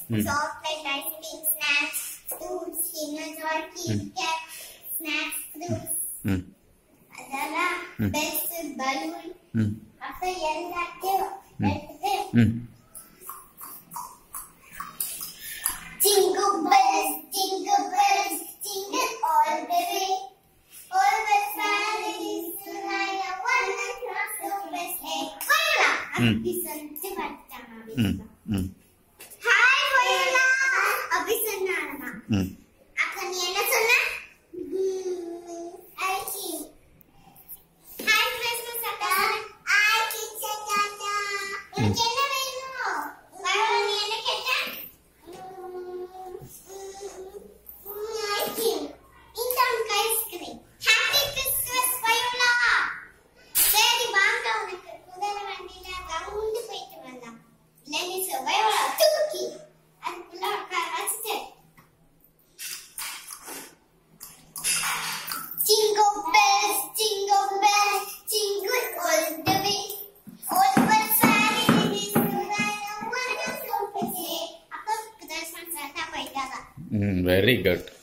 soft like ice cream, snacks, fruits, Kinder Joy, Kit Kat, snacks, fruits. ಅದಲ್ಲ bells, balloon. after ಎಲ್ಲ ಹಾಕ್ತೇವೆ Jingle bells, jingle bells, jingle all the way. All the families tonight are one across the west. Viola, abisante vartama. Hi Viola, abisannalama. akka நீ என்ன சொன்ன? I think. Hi Christmas akka. I teacher tata. உனக்கு என்ன வேணும்? Viola நீ என்ன கேட்ட? Ice cream. Happy Christmas, Viola. சரி வாங்க உனக்கு முதல்ல வண்டியில ரவுண்ட் போயிட்டு வரலாம். லெனிஸ் Viola தூக்கி அதுக்குள்ள உட்கார வச்சுட்டு Jingle bells, jingle bells, jingle all the way. All the families tonight are one of your place. அப்ப புதர் சன்செட்டா போயிட்டாங்க. Very good.